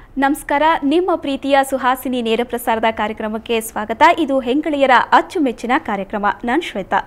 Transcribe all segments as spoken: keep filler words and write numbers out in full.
ನಮಸ್ಕಾರ. ನಿಮ್ಮ ಪ್ರೀತಿಯ ಸುಹಾಸಿನಿ ನೇರ ಪ್ರಸಾರದ ಕಾರ್ಯಕ್ರಮಕ್ಕೆ ಸ್ವಾಗತ. ಇದು ಹೆಂಗಳಿಯರ ಅಚ್ಚುಮೆಚ್ಚಿನ ಕಾರ್ಯಕ್ರಮ. ನಾನು ಶ್ವೇತಾ.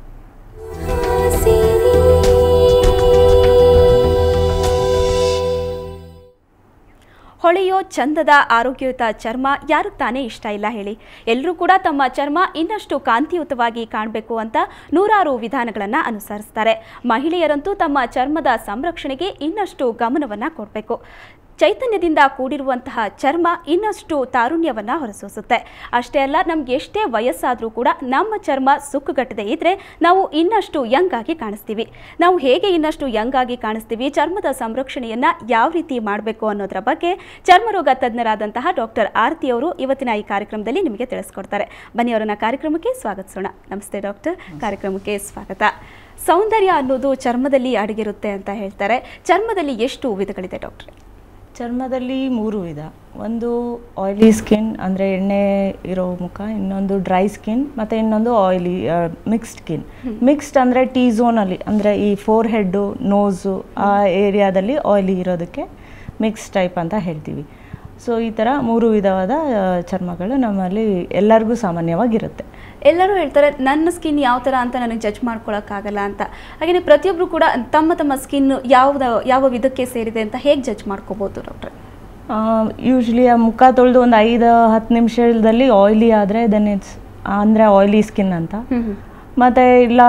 ಹೊಳೆಯೋ ಚಂದದ ಆರೋಗ್ಯಯುತ ಚರ್ಮ ಯಾರು ತಾನೇ ಇಷ್ಟ ಇಲ್ಲ ಹೇಳಿ. ಎಲ್ಲರೂ ಕೂಡ ತಮ್ಮ ಚರ್ಮ ಇನ್ನಷ್ಟು ಕಾಂತಿಯುತವಾಗಿ ಕಾಣಬೇಕು ಅಂತ ನೂರಾರು ವಿಧಾನಗಳನ್ನು ಅನುಸರಿಸ್ತಾರೆ. ಮಹಿಳೆಯರಂತೂ ತಮ್ಮ ಚರ್ಮದ ಸಂರಕ್ಷಣೆಗೆ ಇನ್ನಷ್ಟು ಗಮನವನ್ನು ಕೊಡಬೇಕು. ಚೈತನ್ಯದಿಂದ ಕೂಡಿರುವಂತಹ ಚರ್ಮ ಇನ್ನಷ್ಟು ತಾರುಣ್ಯವನ್ನು ಹೊರಸೂಸುತ್ತೆ. ಅಷ್ಟೇ ಅಲ್ಲ, ನಮ್ಗೆ ಎಷ್ಟೇ ವಯಸ್ಸಾದರೂ ಕೂಡ ನಮ್ಮ ಚರ್ಮ ಸುಕ್ಕುಗಟ್ಟದೆ ಇದ್ದರೆ ನಾವು ಇನ್ನಷ್ಟು ಯಂಗ್ ಆಗಿ ಕಾಣಿಸ್ತೀವಿ. ನಾವು ಹೇಗೆ ಇನ್ನಷ್ಟು ಯಂಗ್ ಆಗಿ ಕಾಣಿಸ್ತೀವಿ, ಚರ್ಮದ ಸಂರಕ್ಷಣೆಯನ್ನು ಯಾವ ರೀತಿ ಮಾಡಬೇಕು ಅನ್ನೋದರ ಬಗ್ಗೆ ಚರ್ಮರೋಗ ತಜ್ಞರಾದಂತಹ ಡಾಕ್ಟರ್ ಆರತಿ ಅವರು ಇವತ್ತಿನ ಈ ಕಾರ್ಯಕ್ರಮದಲ್ಲಿ ನಿಮಗೆ ತಿಳಿಸ್ಕೊಡ್ತಾರೆ. ಬನ್ನಿ, ಅವರನ್ನ ಕಾರ್ಯಕ್ರಮಕ್ಕೆ ಸ್ವಾಗತಿಸೋಣ. ನಮಸ್ತೆ ಡಾಕ್ಟರ್, ಕಾರ್ಯಕ್ರಮಕ್ಕೆ ಸ್ವಾಗತ. ಸೌಂದರ್ಯ ಅನ್ನೋದು ಚರ್ಮದಲ್ಲಿ ಅಡಗಿರುತ್ತೆ ಅಂತ ಹೇಳ್ತಾರೆ. ಚರ್ಮದಲ್ಲಿ ಎಷ್ಟು ವಿಧಗಳಿದೆ ಡಾಕ್ಟ್ರೆ? ಚರ್ಮದಲ್ಲಿ ಮೂರು ವಿಧ. ಒಂದು ಆಯಿಲಿ ಸ್ಕಿನ್ ಅಂದರೆ ಎಣ್ಣೆ ಇರೋ ಮುಖ, ಇನ್ನೊಂದು ಡ್ರೈ ಸ್ಕಿನ್, ಮತ್ತು ಇನ್ನೊಂದು ಆಯಿಲಿ ಮಿಕ್ಸ್ಡ್ ಸ್ಕಿನ್. ಮಿಕ್ಸ್ಡ್ ಅಂದರೆ ಟೀ ಝೋನಲ್ಲಿ, ಅಂದರೆ ಈ ಫೋರ್ ಹೆಡ್ಡು, ನೋಸು ಆ ಏರಿಯಾದಲ್ಲಿ ಆಯಿಲಿ ಇರೋದಕ್ಕೆ ಮಿಕ್ಸ್ ಟೈಪ್ ಅಂತ ಹೇಳ್ತೀವಿ. ಸೊ ಈ ಥರ ಮೂರು ವಿಧವಾದ ಚರ್ಮಗಳು ನಮ್ಮಲ್ಲಿ ಎಲ್ಲರಿಗೂ ಸಾಮಾನ್ಯವಾಗಿರುತ್ತೆ. ಎಲ್ಲರೂ ಹೇಳ್ತಾರೆ ನನ್ನ ಸ್ಕಿನ್ ಯಾವ ಥರ ಅಂತ ನನಗೆ ಜಡ್ಜ್ ಮಾಡ್ಕೊಳಕ್ಕಾಗಲ್ಲ ಅಂತ. ಹಾಗೆಯೇ ಪ್ರತಿಯೊಬ್ಬರು ಕೂಡ ತಮ್ಮ ತಮ್ಮ ಸ್ಕಿನ್ ಯಾವ್ದ ಯಾವ ವಿಧಕ್ಕೆ ಸೇರಿದೆ ಅಂತ ಹೇಗೆ ಜಡ್ಜ್ ಮಾಡ್ಕೋಬೋದು ಡಾಕ್ಟ್ರೆ? ಯೂಶ್ವಲಿ ಆ ಮುಖ ತೊಳೆದು ಒಂದು ಐದು ಹತ್ತು ನಿಮಿಷದಲ್ಲಿ ಆಯಿಲಿ ಆದರೆ ದೆನ್ ಇಟ್ಸ್ ಅಂದರೆ ಆಯಿಲಿ ಸ್ಕಿನ್ ಅಂತ. ಮತ್ತು ಇಲ್ಲ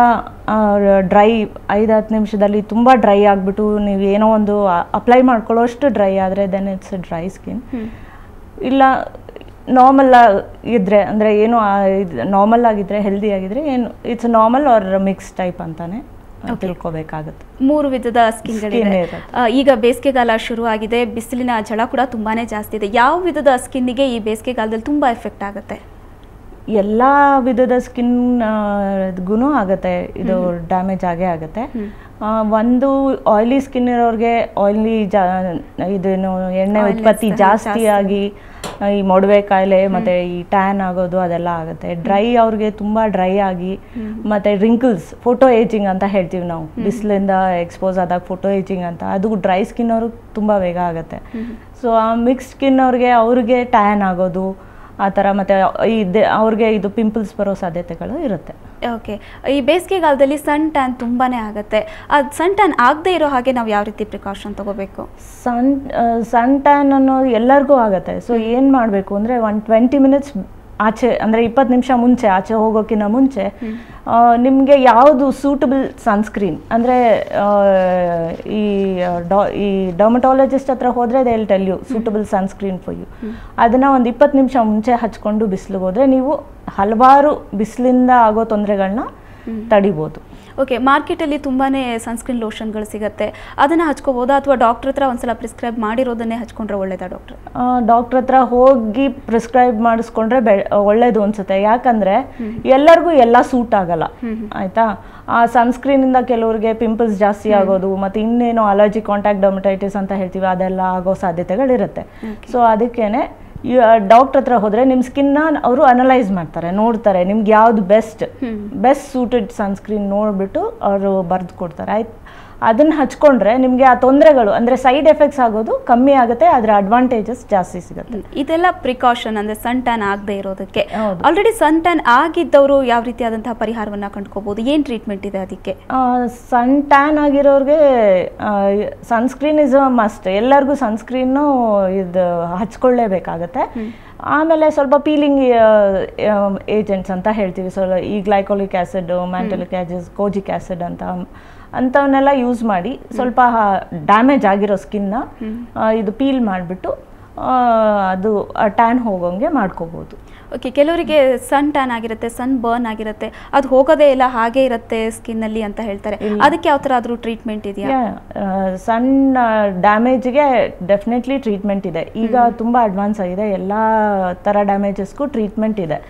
ಡ್ರೈ ಐದು ಹತ್ತು ನಿಮಿಷದಲ್ಲಿ ತುಂಬ ಡ್ರೈ ಆಗಿಬಿಟ್ಟು ನೀವು ಏನೋ ಒಂದು ಅಪ್ಲೈ ಮಾಡ್ಕೊಳ್ಳೋಷ್ಟು ಡ್ರೈ ಆದರೆ ದೆನ್ ಇಟ್ಸ್ ಡ್ರೈ ಸ್ಕಿನ್. ಇಲ್ಲ ನಾರ್ಮಲ್ ಇದ್ದರೆ ಅಂದರೆ ಏನು ನಾರ್ಮಲ್ ಆಗಿದ್ದರೆ, ಹೆಲ್ದಿ ಆಗಿದ್ರೆ ಏನು it's normal or mix type ಅಂತಾನೆ ತಿಳ್ಕೊಬೇಕಾಗುತ್ತೆ. ಮೂರು ವಿಧದ ಸ್ಕಿನ್ಗಳಿದೆ. ಈಗ ಬೇಸಿಗೆಗಾಲ ಶುರು ಆಗಿದೆ, ಬಿಸಿಲಿನ ಝಳ ಕೂಡ ತುಂಬಾನೇ ಜಾಸ್ತಿ ಇದೆ. ಯಾವ ವಿಧದ ಸ್ಕಿನ್ನಿಗೆ ಈ ಬೇಸಿಗೆಗಾಲದಲ್ಲಿ ತುಂಬ ಎಫೆಕ್ಟ್ ಆಗುತ್ತೆ? ಎಲ್ಲ ವಿಧದ ಸ್ಕಿನ್ಗೂ ಆಗುತ್ತೆ, ಇದು ಡ್ಯಾಮೇಜ್ ಆಗೇ ಆಗುತ್ತೆ. ಒಂದು ಆಯಿಲಿ ಸ್ಕಿನ್ ಇರೋರಿಗೆ ಆಯಿಲಿ ಜಾ ಇದೇನು ಎಣ್ಣೆ ಉತ್ಪತ್ತಿ ಜಾಸ್ತಿ ಆಗಿ ಈ ಮೊಡವೆ ಕಾಯಿಲೆ ಮತ್ತು ಈ ಟ್ಯಾನ್ ಆಗೋದು ಅದೆಲ್ಲ ಆಗುತ್ತೆ. ಡ್ರೈ ಅವ್ರಿಗೆ ತುಂಬ ಡ್ರೈ ಆಗಿ, ಮತ್ತು ರಿಂಕಲ್ಸ್, ಫೋಟೋ ಏಜಿಂಗ್ ಅಂತ ಹೇಳ್ತೀವಿ ನಾವು, ಬಿಸಿಲಿಂದ ಎಕ್ಸ್ಪೋಸ್ ಆದಾಗ ಫೋಟೋ ಏಜಿಂಗ್ ಅಂತ, ಅದು ಡ್ರೈ ಸ್ಕಿನ್ ಅವ್ರಿಗೆ ತುಂಬ ಬೇಗ ಆಗುತ್ತೆ. ಸೊ ಆ ಮಿಕ್ಸ್ ಸ್ಕಿನ್ ಅವ್ರಿಗೆ ಅವ್ರಿಗೆ ಟ್ಯಾನ್ ಆಗೋದು ಆ ಥರ, ಮತ್ತು ಇದೆ ಅವ್ರಿಗೆ ಇದು ಪಿಂಪಲ್ಸ್ ಬರೋ ಸಾಧ್ಯತೆಗಳು ಇರುತ್ತೆ. ಓಕೆ, ಈ ಬೇಸಿಗೆಗಾಲದಲ್ಲಿ ಸನ್ ಟ್ಯಾನ್ ತುಂಬಾ ಆಗುತ್ತೆ. ಅದು ಸನ್ ಟ್ಯಾನ್ ಆಗದೆ ಇರೋ ಹಾಗೆ ನಾವು ಯಾವ ರೀತಿ ಪ್ರಿಕಾಷನ್ ತಗೋಬೇಕು? ಸನ್ ಸನ್ ಟ್ಯಾನ್ ಅನ್ನೋದು ಎಲ್ಲರಿಗೂ ಆಗುತ್ತೆ. ಸೊ ಏನು ಮಾಡಬೇಕು ಅಂದರೆ ಒನ್ ಟ್ವೆಂಟಿ ಮಿನಿಟ್ಸ್ ಆಚೆ, ಅಂದರೆ ಇಪ್ಪತ್ತು ನಿಮಿಷ ಮುಂಚೆ, ಆಚೆ ಹೋಗೋಕ್ಕಿಂತ ಮುಂಚೆ ನಿಮಗೆ ಯಾವುದು ಸೂಟಬಲ್ ಸನ್ಸ್ಕ್ರೀನ್, ಅಂದರೆ ಈ ಡಾ ಈ ಡರ್ಮಟಾಲಜಿಸ್ಟ್ ಹತ್ರ ಹೋದರೆ they will tell you suitable sunscreen for you. ಅದನ್ನು ಒಂದು ಇಪ್ಪತ್ತು ನಿಮಿಷ ಮುಂಚೆ ಹಚ್ಕೊಂಡು ಬಿಸಿಲಿಗೆ ಹೋದರೆ ನೀವು ಹಲವಾರು ಬಿಸಿಲಿಂದ ಆಗೋ ತೊಂದರೆಗಳನ್ನ ತಡಿಬೋದು. ಓಕೆ, ಮಾರ್ಕೆಟಲ್ಲಿ ತುಂಬಾ ಸನ್ಸ್ಕ್ರೀನ್ ಲೋಷನ್ಗಳು ಸಿಗುತ್ತೆ, ಅದನ್ನು ಹಚ್ಕೋಬೋದಾ ಅಥವಾ ಡಾಕ್ಟ್ರ್ ಹತ್ರ ಒಂದ್ಸಲ ಪ್ರಿಸ್ಕ್ರೈಬ್ ಮಾಡಿರೋದನ್ನೇ ಹಚ್ಕೊಂಡ್ರೆ ಒಳ್ಳೇದಾ ಡಾಕ್ಟ್ರ್? ಡಾಕ್ಟ್ರ್ ಹತ್ರ ಹೋಗಿ ಪ್ರಿಸ್ಕ್ರೈಬ್ ಮಾಡಿಸ್ಕೊಂಡ್ರೆ ಬೆ ಒಳ್ಳೇದು ಅನ್ಸುತ್ತೆ. ಯಾಕಂದರೆ ಎಲ್ಲರಿಗೂ ಎಲ್ಲ ಸೂಟ್ ಆಗಲ್ಲ, ಆಯಿತಾ. ಆ ಸನ್ಸ್ಕ್ರೀನಿಂದ ಕೆಲವ್ರಿಗೆ ಪಿಂಪಲ್ಸ್ ಜಾಸ್ತಿ ಆಗೋದು, ಮತ್ತು ಇನ್ನೇನು ಅಲರ್ಜಿ ಕಾಂಟ್ಯಾಕ್ಟ್ ಡರ್ಮಟೈಟಿಸ್ ಅಂತ ಹೇಳ್ತೀವಿ, ಅದೆಲ್ಲ ಆಗೋ ಸಾಧ್ಯತೆಗಳಿರುತ್ತೆ. ಸೊ ಅದಕ್ಕೇನೆ ಡಾಕ್ಟ್ರ್ ಹತ್ರ ಹೋದರೆ ನಿಮ್ಮ ಸ್ಕಿನ್ನ ಅವರು ಅನಲೈಸ್ ಮಾಡ್ತಾರೆ, ನೋಡ್ತಾರೆ ನಿಮ್ಗೆ ಯಾವ್ದು ಬೆಸ್ಟ್ ಬೆಸ್ಟ್ ಸೂಟೆಡ್ ಸನ್ಸ್ಕ್ರೀನ್ ನೋಡಿಬಿಟ್ಟು ಅವರು ಬರೆದು ಕೊಡ್ತಾರೆ. ಆಯ್ತು, ಅದನ್ನು ಹಚ್ಕೊಂಡ್ರೆ ನಿಮಗೆ ಆ ತೊಂದರೆಗಳು ಅಂದರೆ ಸೈಡ್ ಎಫೆಕ್ಟ್ಸ್ ಆಗೋದು ಕಮ್ಮಿ ಆಗುತ್ತೆ, ಅದರ ಅಡ್ವಾಂಟೇಜಸ್ ಜಾಸ್ತಿ ಸಿಗುತ್ತೆ. ಇದೆಲ್ಲ ಪ್ರಿಕಾಷನ್ ಅಂದರೆ ಸನ್ ಟ್ಯಾನ್ ಆಗದೆ ಇರೋದಕ್ಕೆ. ಆಲ್ರೆಡಿ ಸನ್ ಟ್ಯಾನ್ ಆಗಿದ್ದವರು ಯಾವ ರೀತಿಯಾದಂತಹ ಪರಿಹಾರವನ್ನು ಕಂಡುಕೋಬಹುದು? ಏನು ಟ್ರೀಟ್ಮೆಂಟ್ ಇದೆ ಅದಕ್ಕೆ? ಸನ್ ಟ್ಯಾನ್ ಆಗಿರೋರಿಗೆ ಸನ್ಸ್ಕ್ರೀನ್ ಇಸ್ ಅ ಮಸ್ಟ್. ಎಲ್ಲರಿಗೂ ಸನ್ಸ್ಕ್ರೀನು ಇದು ಹಚ್ಕೊಳ್ಳೇಬೇಕಾಗತ್ತೆ. ಆಮೇಲೆ ಸ್ವಲ್ಪ ಪೀಲಿಂಗ್ ಏಜೆಂಟ್ಸ್ ಅಂತ ಹೇಳ್ತೀವಿ, ಸೊ ಈ glycolic acid, mandelic acid, kojic acid ಅಂತ ಅಂಥವನ್ನೆಲ್ಲ ಯೂಸ್ ಮಾಡಿ ಸ್ವಲ್ಪ ಡ್ಯಾಮೇಜ್ ಆಗಿರೋ ಸ್ಕಿನ್ನ ಇದು ಪೀಲ್ ಮಾಡಿಬಿಟ್ಟು ಅದು ಟ್ಯಾನ್ ಹೋಗೋಂಗೆ ಮಾಡ್ಕೋಬೋದು. ಓಕೆ, ಕೆಲವರಿಗೆ ಸನ್ ಟ್ಯಾನ್ ಆಗಿರುತ್ತೆ, ಸನ್ ಬರ್ನ್ ಆಗಿರುತ್ತೆ, ಅದು ಹೋಗೋದೇ ಇಲ್ಲ, ಹಾಗೆ ಇರುತ್ತೆ ಸ್ಕಿನ್ನಲ್ಲಿ ಅಂತ ಹೇಳ್ತಾರೆ. ಅದಕ್ಕೆ ಯಾವ ಥರ ಆದರೂ ಟ್ರೀಟ್ಮೆಂಟ್ ಇದೆಯಾ? ಸನ್ ಡ್ಯಾಮೇಜ್ಗೆ ಡೆಫಿನೆಟ್ಲಿ ಟ್ರೀಟ್ಮೆಂಟ್ ಇದೆ. ಈಗ ತುಂಬ ಅಡ್ವಾನ್ಸ್ ಆಗಿದೆ, ಎಲ್ಲ ಥರ ಡ್ಯಾಮೇಜಸ್ಗೂ ಟ್ರೀಟ್ಮೆಂಟ್ ಇದೆ.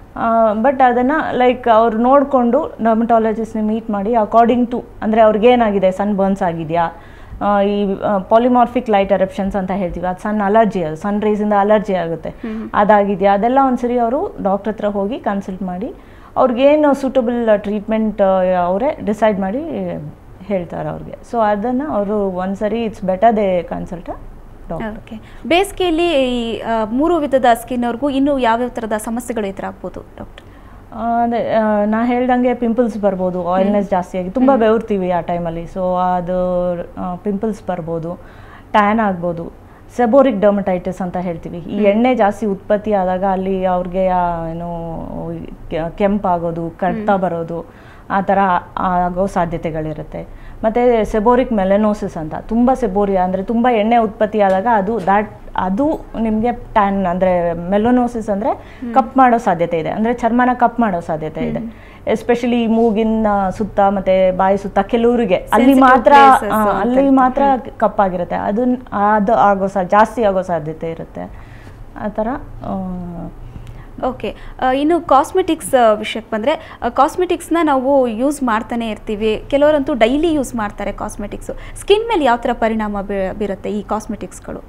ಬಟ್ ಅದನ್ನು ಲೈಕ್ ಅವ್ರು ನೋಡಿಕೊಂಡು ಡರ್ಮಟಾಲಜಿಸ್ಟ್ನ ಮೀಟ್ ಮಾಡಿ ಅಕಾರ್ಡಿಂಗ್ ಟು, ಅಂದರೆ ಅವ್ರಿಗೇನಾಗಿದೆ, ಸನ್ ಬರ್ನ್ಸ್ ಆಗಿದೆಯಾ, ಈ ಪಾಲಿಮಾರ್ಫಿಕ್ ಲೈಟ್ ಎರಪ್ಷನ್ಸ್ ಅಂತ ಹೇಳ್ತೀವಿ, ಅದು ಸನ್ ಅಲರ್ಜಿ, ಅದು ಸನ್ ರೇಸಿಂದ ಅಲರ್ಜಿ ಆಗುತ್ತೆ, ಅದಾಗಿದೆಯಾ, ಅದೆಲ್ಲ ಒಂದ್ಸರಿ ಅವರು ಡಾಕ್ಟ್ರ್ ಹತ್ರ ಹೋಗಿ ಕನ್ಸಲ್ಟ್ ಮಾಡಿ ಅವ್ರಿಗೇನು ಸೂಟಬಲ್ ಟ್ರೀಟ್ಮೆಂಟ್ ಅವರೇ ಡಿಸೈಡ್ ಮಾಡಿ ಹೇಳ್ತಾರೆ ಅವ್ರಿಗೆ. ಸೊ ಅದನ್ನು ಅವರು ಒಂದ್ಸರಿ it's better they consult doctor. Okay, ಬೇಸಿಗೆಯಲ್ಲಿ ಈ ಆ, ಮೂರು ವಿಧದ ಸ್ಕಿನ್ ಅವ್ರಿಗೂ ಇನ್ನೂ ಯಾವ್ಯಾವ ಥರದ ಸಮಸ್ಯೆಗಳು ಎದುರಾಗ್ಬೋದು ಡಾಕ್ಟರ್? ಅದೇ ನಾ ಹೇಳ್ದಂಗೆ ಪಿಂಪಲ್ಸ್ ಬರ್ಬೋದು, ಆಯಿಲ್ನೆಸ್ ಜಾಸ್ತಿ ಆಗಿ ತುಂಬ ಬೆವರ್ತೀವಿ ಆ ಟೈಮಲ್ಲಿ, ಸೊ ಅದು ಪಿಂಪಲ್ಸ್ ಬರ್ಬೋದು, ಟ್ಯಾನ್ ಆಗ್ಬೋದು, ಸೆಬೋರಿಕ್ ಡರ್ಮಟೈಟಿಸ್ ಅಂತ ಹೇಳ್ತೀವಿ. ಈ ಎಣ್ಣೆ ಜಾಸ್ತಿ ಉತ್ಪತ್ತಿ ಆದಾಗ ಅಲ್ಲಿ ಅವ್ರಿಗೆ ಏನು ಕೆಂಪಾಗೋದು, ಕಡ್ತ ಬರೋದು ಆ ಥರ ಆಗೋ ಸಾಧ್ಯತೆಗಳಿರುತ್ತೆ. ಮತ್ತು ಸೆಬೋರಿಕ್ ಮೆಲನೋಸಿಸ್ ಅಂತ, ತುಂಬ ಸೆಬೋರಿಯಾ ಅಂದರೆ ತುಂಬ ಎಣ್ಣೆ ಉತ್ಪತ್ತಿ ಆದಾಗ ಅದು ದಾಟ್ ಅದು ನಿಮಗೆ ಟ್ಯಾನ್ ಅಂದರೆ ಮೆಲನೋಸಿಸ್ ಅಂದರೆ ಕಪ್ ಮಾಡೋ ಸಾಧ್ಯತೆ ಇದೆ, ಅಂದರೆ ಚರ್ಮನ ಕಪ್ ಮಾಡೋ ಸಾಧ್ಯತೆ ಇದೆ. ಎಸ್ಪೆಷಲಿ ಮೂಗಿನ ಸುತ್ತ ಮತ್ತು ಬಾಯಿ ಸುತ್ತ ಕೆಲವರಿಗೆ ಅಲ್ಲಿ ಮಾತ್ರ ಅಲ್ಲಿ ಮಾತ್ರ ಕಪ್ಪಾಗಿರುತ್ತೆ, ಅದು ಅದು ಆಗೋ ಸಾ ಜಾಸ್ತಿ ಆಗೋ ಸಾಧ್ಯತೆ ಇರುತ್ತೆ ಆ ಥರ. ಓಕೆ, ಇನ್ನು ಕಾಸ್ಮೆಟಿಕ್ಸ್ ವಿಷಯಕ್ಕೆ ಬಂದರೆ, ಕಾಸ್ಮೆಟಿಕ್ಸ್ನ ನಾವು ಯೂಸ್ ಮಾಡ್ತಾನೆ ಇರ್ತೀವಿ, ಕೆಲವರಂತೂ ಡೈಲಿ ಯೂಸ್ ಮಾಡ್ತಾರೆ ಕಾಸ್ಮೆಟಿಕ್ಸು. ಸ್ಕಿನ್ ಮೇಲೆ ಯಾವ ಥರ ಪರಿಣಾಮ ಬೀರುತ್ತೆ ಈ ಕಾಸ್ಮೆಟಿಕ್ಸ್ಗಳು?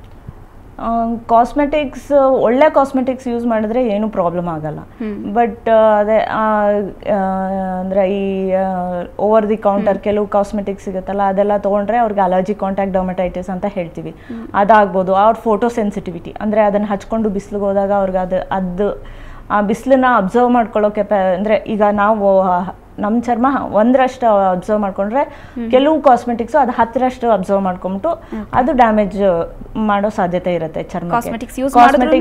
ಕಾಸ್ಮೆಟಿಕ್ಸ್ ಒಳ್ಳೆ ಕಾಸ್ಮೆಟಿಕ್ಸ್ ಯೂಸ್ ಮಾಡಿದ್ರೆ ಏನು ಪ್ರಾಬ್ಲಮ್ ಆಗಲ್ಲ, ಬಟ್ ಅದೇ ಅಂದರೆ ಈ ಓವರ್ ದಿ ಕೌಂಟರ್ ಕೆಲವು ಕಾಸ್ಮೆಟಿಕ್ಸ್ ಸಿಗುತ್ತಲ್ಲ ಅದೆಲ್ಲ ತೊಗೊಂಡ್ರೆ ಅವ್ರಿಗೆ ಅಲರ್ಜಿ ಕಾಂಟ್ಯಾಕ್ಟ್ ಡರ್ಮಟೈಟಿಸ್ ಅಂತ ಹೇಳ್ತೀವಿ, ಅದಾಗ್ಬೋದು. ಅವ್ರ ಫೋಟೋ ಸೆನ್ಸಿಟಿವಿಟಿ ಅಂದರೆ ಅದನ್ನು ಹಚ್ಕೊಂಡು ಬಿಸಿಲಿಗೆ ಹೋದಾಗ ಅವ್ರಿಗೆ ಅದು ಅದು ಆ ಬಿಸಿಲನ್ನ ಅಬ್ಸರ್ವ್ ಮಾಡ್ಕೊಳ್ಳೋ ಕೆಪ ಅಂದರೆ ಈಗ ನಾವು ನಮ್ಮ ಚರ್ಮ ಒಂದರಷ್ಟು ಅಬ್ಸರ್ವ್ ಮಾಡ್ಕೊಂಡ್ರೆ ಕೆಲವು ಕಾಸ್ಮೆಟಿಕ್ಸು ಅದು ಹತ್ತರಷ್ಟು ಅಬ್ಸರ್ವ್ ಮಾಡ್ಕೊಂಬಿಟ್ಟು ಅದು ಡ್ಯಾಮೇಜ್ ಮಾಡೋ ಸಾಧ್ಯತೆ ಇರುತ್ತೆ ಚರ್ಮ. ಕಾಸ್ಮೆಟಿಕ್ಸ್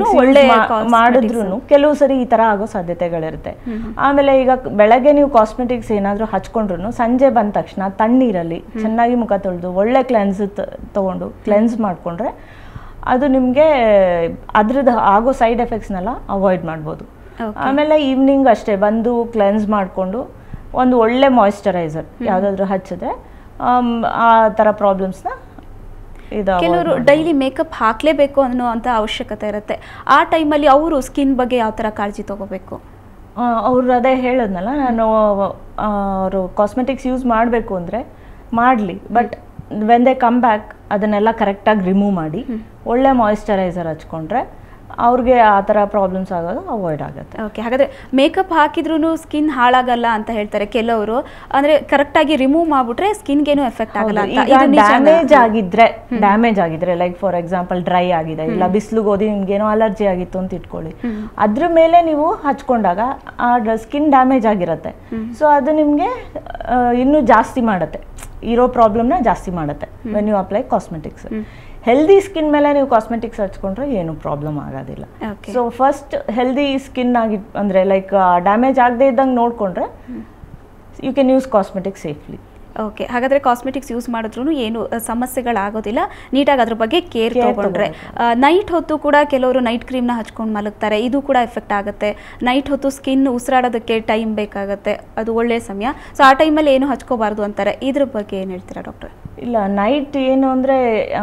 ಮಾಡಿದ್ರು ಕೆಲವು ಸರಿ ಈ ಥರ ಆಗೋ ಸಾಧ್ಯತೆಗಳಿರುತ್ತೆ. ಆಮೇಲೆ ಈಗ ಬೆಳಗ್ಗೆ ನೀವು ಕಾಸ್ಮೆಟಿಕ್ಸ್ ಏನಾದರೂ ಹಚ್ಕೊಂಡ್ರು ಸಂಜೆ ಬಂದ ತಕ್ಷಣ ತಣ್ಣೀರಲ್ಲಿ ಚೆನ್ನಾಗಿ ಮುಖ ತೊಳೆದು ಒಳ್ಳೆ ಕ್ಲೆನ್ಸ್ ತೊಗೊಂಡು ಕ್ಲೆನ್ಸ್ ಮಾಡಿಕೊಂಡ್ರೆ ಅದು ನಿಮಗೆ ಅದ್ರದ್ದು ಆಗೋ ಸೈಡ್ ಎಫೆಕ್ಟ್ಸ್ನೆಲ್ಲ ಅವಾಯ್ಡ್ ಮಾಡ್ಬೋದು. ಆಮೇಲೆ ಈವ್ನಿಂಗ್ ಅಷ್ಟೇ ಬಂದು ಕ್ಲೆನ್ಸ್ ಮಾಡಿಕೊಂಡು ಒಂದು ಒಳ್ಳೆ ಮಾಯಿಶ್ಚರೈಸರ್ ಯಾವುದಾದ್ರೂ ಹಚ್ಚಿದ್ರೆ ಆ ಥರ ಪ್ರಾಬ್ಲಮ್ಸ್ನ ಇದು. ಕೆಲವರು ಡೈಲಿ ಮೇಕಪ್ ಹಾಕಲೇಬೇಕು ಅನ್ನೋ ಅಂತ ಅವಶ್ಯಕತೆ ಇರುತ್ತೆ, ಆ ಟೈಮಲ್ಲಿ ಅವರು ಸ್ಕಿನ್ ಬಗ್ಗೆ ಯಾವ ಥರ ಕಾಳಜಿ ತೊಗೋಬೇಕು? ಅವರು ಅದೇ ಹೇಳಿದ್ನಲ್ಲ ನಾನು, ಅವರು ಕಾಸ್ಮೆಟಿಕ್ಸ್ ಯೂಸ್ ಮಾಡಬೇಕು ಅಂದರೆ ಮಾಡಲಿ, but when they come back ಅದನ್ನೆಲ್ಲ ಕರೆಕ್ಟಾಗಿ ರಿಮೂವ್ ಮಾಡಿ ಒಳ್ಳೆ ಮಾಯಿಶ್ಚರೈಸರ್ ಹಚ್ಕೊಂಡ್ರೆ ಅವ್ರಿಗೆ ಆ ಥರ ಪ್ರಾಬ್ಲಮ್ಸ್ ಆಗೋದು ಅವಾಯ್ಡ್ ಆಗುತ್ತೆ. ಓಕೆ, ಹಾಗಾದರೆ ಮೇಕಪ್ ಹಾಕಿದ್ರೂ ಸ್ಕಿನ್ ಹಾಳಾಗಲ್ಲ ಅಂತ ಹೇಳ್ತಾರೆ ಕೆಲವರು, ಅಂದರೆ ಕರೆಕ್ಟಾಗಿ ರಿಮೂವ್ ಮಾಡಿಬಿಟ್ರೆ ಸ್ಕಿನ್ಗೇನು ಎಫೆಕ್ಟ್ ಆಗಲ್ಲ ಅಂತ. ಡ್ಯಾಮೇಜ್ ಆಗಿದ್ರೆ ಡ್ಯಾಮೇಜ್ ಆಗಿದ್ರೆ ಲೈಕ್ ಫಾರ್ ಎಕ್ಸಾಂಪಲ್ ಡ್ರೈ ಆಗಿದೆ, ಇಲ್ಲ ಬಿಸಿಲಿಗೆ ಓದಿ ನಿಮ್ಗೇನೋ ಅಲರ್ಜಿ ಆಗಿತ್ತು ಅಂತ ಇಟ್ಕೊಳ್ಳಿ, ಅದ್ರ ಮೇಲೆ ನೀವು ಹಚ್ಕೊಂಡಾಗ ಆ ಸ್ಕಿನ್ ಡ್ಯಾಮೇಜ್ ಆಗಿರುತ್ತೆ, ಸೊ ಅದು ನಿಮಗೆ ಇನ್ನೂ ಜಾಸ್ತಿ ಮಾಡುತ್ತೆ, ಇರೋ ಪ್ರಾಬ್ಲಮ್ನ ಜಾಸ್ತಿ ಮಾಡುತ್ತೆ when you apply cosmetics. Healthy skin ಮೇಲೆ ನೀವು ಕಾಸ್ಮೆಟಿಕ್ಸ್ ಹಚ್ಕೊಂಡ್ರೆ ಏನು ಪ್ರಾಬ್ಲಮ್ ಆಗೋದಿಲ್ಲ. ಸೊ ಫಸ್ಟ್ ಹೆಲ್ದಿ ಸ್ಕಿನ್ ಆಗಿ ಅಂದರೆ ಲೈಕ್ ಡ್ಯಾಮೇಜ್ ಆಗದೆ ಇದ್ದಂಗೆ ನೋಡಿಕೊಂಡ್ರೆ you can use cosmetics safely. Okay, ಹಾಗಾದರೆ ಕಾಸ್ಮೆಟಿಕ್ಸ್ ಯೂಸ್ ಮಾಡಿದ್ರೂ ಏನು ಸಮಸ್ಯೆಗಳಾಗೋದಿಲ್ಲ, ನೀಟಾಗಿ ಅದ್ರ ಬಗ್ಗೆ ಕೇರ್ ತೊಗೊಂಡ್ರೆ. ನೈಟ್ ಹೊತ್ತು ಕೂಡ ಕೆಲವರು ನೈಟ್ ಕ್ರೀಮ್ನ ಹಚ್ಕೊಂಡು ಮಲಗ್ತಾರೆ, ಇದು ಕೂಡ ಎಫೆಕ್ಟ್ ಆಗುತ್ತೆ. ನೈಟ್ ಹೊತ್ತು ಸ್ಕಿನ್ ಉಸಿರಾಡೋದಕ್ಕೆ ಟೈಮ್ ಬೇಕಾಗುತ್ತೆ, ಅದು ಒಳ್ಳೆಯ ಸಮಯ, ಸೊ ಆ ಟೈಮಲ್ಲಿ ಏನು ಹಚ್ಕೋಬಾರ್ದು ಅಂತಾರೆ, ಇದ್ರ ಬಗ್ಗೆ ಏನು ಹೇಳ್ತೀರಾ ಡಾಕ್ಟರ್? ಇಲ್ಲ, ನೈಟ್ ಏನು ಅಂದರೆ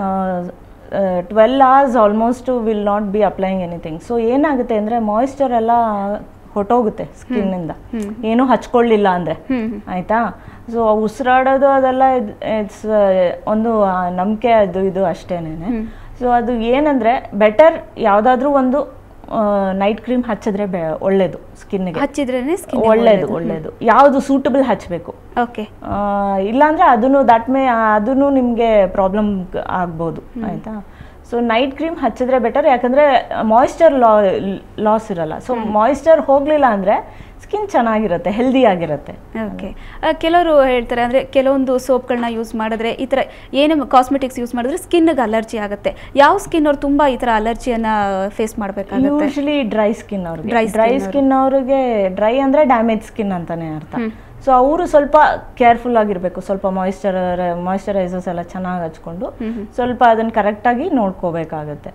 twelve hours almost will not be applying anything. So ಏನಾಗುತ್ತೆ ಅಂದರೆ ಮಾಯಿಶ್ಚರ್ ಎಲ್ಲ ಹೊಟ್ಟೋಗುತ್ತೆ ಸ್ಕಿನ್ನಿಂದ, ಏನೂ ಹಚ್ಕೊಳ್ಳಿಲ್ಲ ಅಂದರೆ, ಆಯಿತಾ. ಸೊ ಉಸಿರಾಡೋದು ಅದೆಲ್ಲ ಇಟ್ಸ್ ಒಂದು ನಂಬಿಕೆ, ಅದು ಇದು ಅಷ್ಟೇನೆ. ಸೊ ಅದು ಏನಂದರೆ ಬೆಟರ್ ಯಾವುದಾದ್ರೂ ಒಂದು ನೈಟ್ ಕ್ರೀಮ್ ಹಚ್ಚಿದ್ರೆ ಬೆ ಒಳ್ಳೇದು ಸ್ಕಿನ್ಗೆ, ಹಚ್ಚಿದ್ರೇನೆ ಒಳ್ಳೇದು ಒಳ್ಳೇದು ಯಾವುದು ಸೂಟಬಲ್ ಹಚ್ಚಬೇಕು. ಓಕೆ, ಇಲ್ಲಾಂದರೆ ಅದನ್ನು ದಟ್ ಮೇ ಅದನ್ನು ನಿಮಗೆ ಪ್ರಾಬ್ಲಮ್ ಆಗ್ಬೋದು, ಆಯಿತಾ. ಸೊ ನೈಟ್ ಕ್ರೀಮ್ ಹಚ್ಚಿದ್ರೆ ಬೆಟರ್, ಯಾಕಂದರೆ ಮಾಯಿಶ್ಚರ್ ಲಾ ಲಾಸ್ ಇರಲ್ಲ. ಸೊ ಮಾಯಿಶ್ಚರ್ ಹೋಗಲಿಲ್ಲ ಅಂದರೆ ಸ್ಕಿನ್ ಚೆನ್ನಾಗಿರುತ್ತೆ, ಹೆಲ್ದಿ ಆಗಿರುತ್ತೆ. ಓಕೆ, ಕೆಲವರು ಹೇಳ್ತಾರೆ ಅಂದರೆ ಕೆಲವೊಂದು ಸೋಪ್ಗಳನ್ನ ಯೂಸ್ ಮಾಡಿದ್ರೆ ಈ ಥರ ಏನೇ ಕಾಸ್ಮೆಟಿಕ್ಸ್ ಯೂಸ್ ಮಾಡಿದ್ರೆ ಸ್ಕಿನ್ಗೆ ಅಲರ್ಜಿ ಆಗುತ್ತೆ. ಯಾವ ಸ್ಕಿನ್ ಅವ್ರು ತುಂಬ ಈ ಥರ ಅಲರ್ಜಿಯನ್ನು ಫೇಸ್ ಮಾಡಬೇಕಾಗುತ್ತೆ? ಯೂಶಲಿ ಡ್ರೈ ಸ್ಕಿನ್ ಅವ್ರಿಗೆ. ಡ್ರೈ ಸ್ಕಿನ್ ಅವ್ರಿಗೆ, ಡ್ರೈ ಅಂದರೆ ಡ್ಯಾಮೇಜ್ ಸ್ಕಿನ್ ಅಂತಲೇ ಅರ್ಥ. ಸೊ ಅವರು ಸ್ವಲ್ಪ ಕೇರ್ಫುಲ್ ಆಗಿರಬೇಕು, ಸ್ವಲ್ಪ ಮಾಯಿಶ್ಚರ್ ಮಾಯಿಶ್ಚರೈಸರ್ಸ್ ಎಲ್ಲ ಚೆನ್ನಾಗಿ ಹಚ್ಕೊಂಡು ಸ್ವಲ್ಪ ಅದನ್ನು ಕರೆಕ್ಟಾಗಿ ನೋಡ್ಕೋಬೇಕಾಗತ್ತೆ.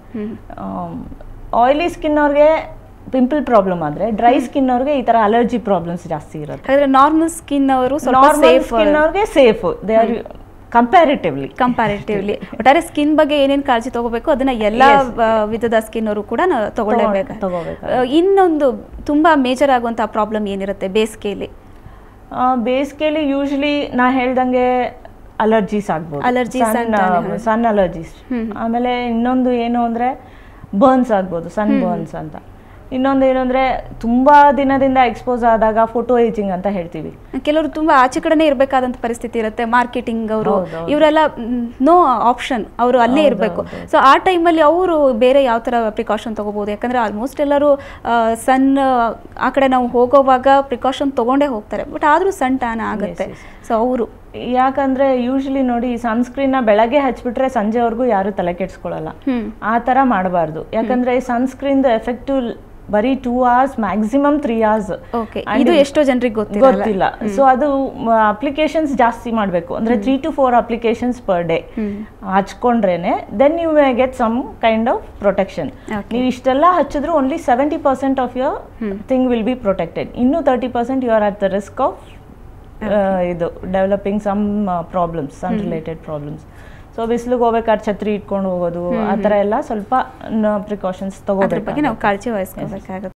ಆಯಿಲಿ ಸ್ಕಿನ್ ಅವ್ರಿಗೆ ಪಿಂಪಲ್ ಪ್ರಾಬ್ಲಮ್ ಆದರೆ, ಡ್ರೈ ಸ್ಕಿನ್ ಅವ್ರಿಗೆ ಈ ಥರ ಅಲರ್ಜಿ ಪ್ರಾಬ್ಲಮ್ಸ್ ಜಾಸ್ತಿ ಇರುತ್ತೆ. ಹಾಗಾದ್ರೆ ನಾರ್ಮಲ್ ಸ್ಕಿನ್ ಅವರು ನಾರ್ಮಲ್ ಸ್ಕಿನ್ ಅವ್ರಿಗೆ safe, they are comparatively comparatively ಒಟ್ಟಾರೆ ಸ್ಕಿನ್ ಬಗ್ಗೆ ಏನೇನು ಕಾಳಜಿ ತಗೋಬೇಕು ಅದನ್ನ ಎಲ್ಲ ವಿಧದ ಸ್ಕಿನ್ ಅವರು ಕೂಡ ತಗೊಳ್ಳೇಬೇಕು. ಇನ್ನೊಂದು ತುಂಬಾ ಮೇಜರ್ ಆಗುವಂಥ ಪ್ರಾಬ್ಲಮ್ ಏನಿರುತ್ತೆ ಬೇಸಿಗೆಯಲ್ಲಿ? ಬೇಸಿಗೆಯಲ್ಲಿ ಯೂಶಲಿ ನಾ ಹೇಳ್ದಂಗೆ ಅಲರ್ಜೀಸ್ ಆಗ್ಬೋದು, ಅಲರ್ಜೀಸ್ ಸನ್ ಅಲರ್ಜೀಸ್. ಆಮೇಲೆ ಇನ್ನೊಂದು ಏನು ಅಂದರೆ ಬರ್ನ್ಸ್ ಆಗ್ಬೋದು, ಸನ್ ಬರ್ನ್ಸ್ ಅಂತ. ಇನ್ನೊಂದು ಏನಂದ್ರೆ ತುಂಬಾ ದಿನದಿಂದ ಎಕ್ಸ್ಪೋಸ್ ಆದಾಗ ಫೋಟೋ ಏಜಿಂಗ್ ಅಂತ ಹೇಳ್ತೀವಿ. ಕೆಲವರು ತುಂಬಾ ಆಚೆ ಕಡೆನೇ ಇರಬೇಕಾದಂತ ಪರಿಸ್ಥಿತಿ ಇರುತ್ತೆ, ಮಾರ್ಕೆಟಿಂಗ್ ಅವರು ಇವರೆಲ್ಲ ನೋ ಆಪ್ಷನ್, ಅವರು ಅಲ್ಲೇ ಇರಬೇಕು. ಸೊ ಆ ಟೈಮಲ್ಲಿ ಅವರು ಬೇರೆ ಯಾವ ತರ ಪ್ರಿಕಾಷನ್ ತಗೋಬಹುದು? ಯಾಕಂದ್ರೆ ಆಲ್ಮೋಸ್ಟ್ ಎಲ್ಲರೂ ಸನ್ ಆ ಕಡೆ ನಾವು ಹೋಗೋವಾಗ ಪ್ರಿಕಾಷನ್ ತಗೊಂಡೇ ಹೋಗ್ತಾರೆ, ಬಟ್ ಆದ್ರೂ ಸನ್ ಟ್ಯಾನ್ ಆಗುತ್ತೆ. ಸೊ ಅವರು ಯಾಕಂದ್ರೆ ಯೂಶಲಿ ನೋಡಿ ಸನ್ಸ್ಕ್ರೀನ್ ನ ಬೆಳಗ್ಗೆ ಹಚ್ಬಿಟ್ರೆ ಸಂಜೆವರೆಗೂ ಯಾರು ತಲೆ ಕೆಡ್ಸ್ಕೊಳ್ಳಲ್ಲ, ಆ ತರ ಮಾಡಬಾರ್ದು. ಯಾಕಂದ್ರೆ ಸನ್ಸ್ಕ್ರೀನ್ ಎಫೆಕ್ಟಿವ್ ಬರೀ two hours maximum three hours ಇದು ಎಷ್ಟೋ ಜನರಿಗೆ ಗೊತ್ತಿಲ್ಲ. ಸೊ ಅದು ಅಪ್ಲಿಕೇಶನ್ಸ್ ಜಾಸ್ತಿ ಮಾಡಬೇಕು, ಅಂದ್ರೆ three to four applications per day ಹಚ್ಕೊಂಡ್ರೇನೆ then you may get some kind of protection. ನೀವು ಇಷ್ಟೆಲ್ಲ ಹಚ್ಚಿದ್ರು only seventy percent of your thing will be protected. ಇನ್ನು thirty percent you are at the risk of ಇದು developing some problems, sun related problems. So ಬಿಸಿಲಿಗೆ ಹೋಗ್ಬೇಕಾದ್ರೆ ಛತ್ರಿ ಇಟ್ಕೊಂಡು ಹೋಗೋದು, ಆ ಥರ ಎಲ್ಲ ಸ್ವಲ್ಪ ಪ್ರಿಕಾಷನ್ಸ್ ತಗೋಬೇಕು, ನಾವು ಕಾಳಜಿ ವಹಿಸ್ಕೋಬೇಕಾಗುತ್ತೆ.